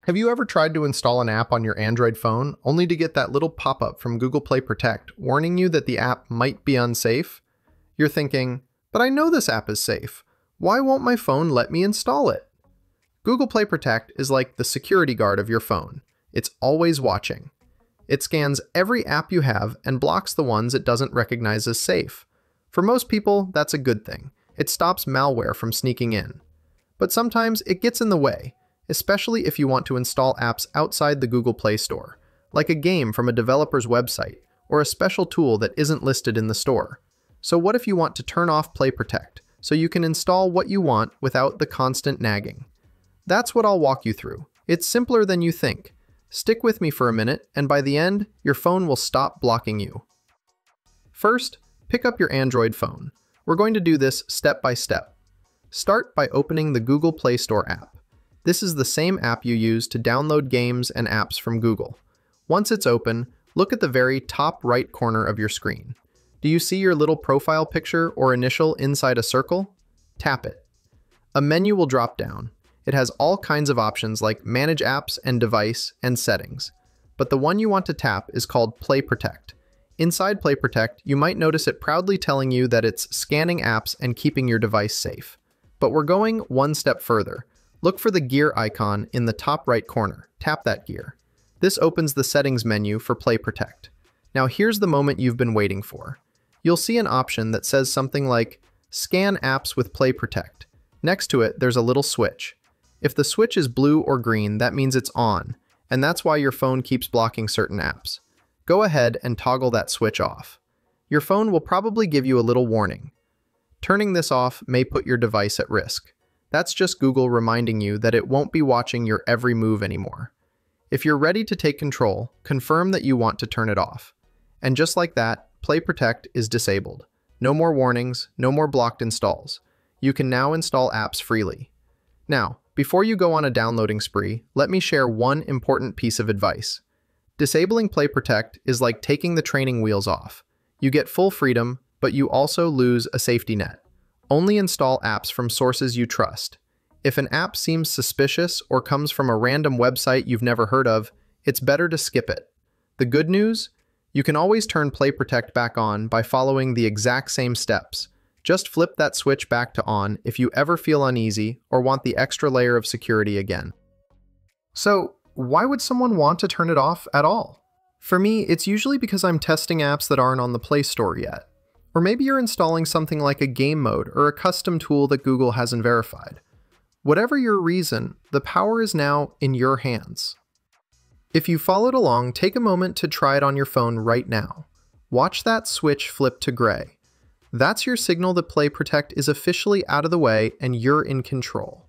Have you ever tried to install an app on your Android phone only to get that little pop-up from Google Play Protect warning you that the app might be unsafe? You're thinking, but I know this app is safe. Why won't my phone let me install it? Google Play Protect is like the security guard of your phone. It's always watching. It scans every app you have and blocks the ones it doesn't recognize as safe. For most people, that's a good thing. It stops malware from sneaking in. But sometimes it gets in the way, especially if you want to install apps outside the Google Play Store, like a game from a developer's website or a special tool that isn't listed in the store. So what if you want to turn off Play Protect so you can install what you want without the constant nagging? That's what I'll walk you through. It's simpler than you think. Stick with me for a minute, and by the end, your phone will stop blocking you. First, pick up your Android phone. We're going to do this step by step. Start by opening the Google Play Store app. This is the same app you use to download games and apps from Google. Once it's open, look at the very top right corner of your screen. Do you see your little profile picture or initial inside a circle? Tap it. A menu will drop down. It has all kinds of options like Manage Apps and Device and Settings. But the one you want to tap is called Play Protect. Inside Play Protect, you might notice it proudly telling you that it's scanning apps and keeping your device safe. But we're going one step further. Look for the gear icon in the top right corner. Tap that gear. This opens the Settings menu for Play Protect. Now here's the moment you've been waiting for. You'll see an option that says something like Scan Apps with Play Protect. Next to it, there's a little switch. If the switch is blue or green, that means it's on, and that's why your phone keeps blocking certain apps. Go ahead and toggle that switch off. Your phone will probably give you a little warning. Turning this off may put your device at risk. That's just Google reminding you that it won't be watching your every move anymore. If you're ready to take control, confirm that you want to turn it off. And just like that, Play Protect is disabled. No more warnings, no more blocked installs. You can now install apps freely. Now, before you go on a downloading spree, let me share one important piece of advice. Disabling Play Protect is like taking the training wheels off. You get full freedom, but you also lose a safety net. Only install apps from sources you trust. If an app seems suspicious or comes from a random website you've never heard of, it's better to skip it. The good news? You can always turn Play Protect back on by following the exact same steps. Just flip that switch back to on if you ever feel uneasy or want the extra layer of security again. So, why would someone want to turn it off at all? For me, it's usually because I'm testing apps that aren't on the Play Store yet. Or maybe you're installing something like a game mode or a custom tool that Google hasn't verified. Whatever your reason, the power is now in your hands. If you followed along, take a moment to try it on your phone right now. Watch that switch flip to gray. That's your signal that Play Protect is officially out of the way and you're in control.